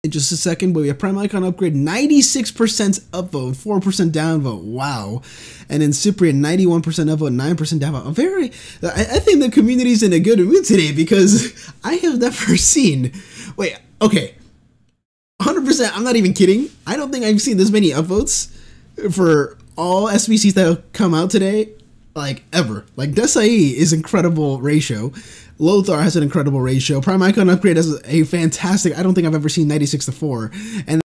in just a second, but we have Prime Icon upgrade 96% upvote, 4% downvote. Wow. And then Cyprian 91% upvote, 9% downvote. I think the community's in a good mood today because I have never seen. Wait, okay. 100%, I'm not even kidding. I don't think I've seen this many upvotes for all SBCs that have come out today, like, ever. Like, Desai is incredible ratio. Lothar has an incredible ratio. Prime Icon upgrade has a fantastic, I don't think I've ever seen 96 to 4. And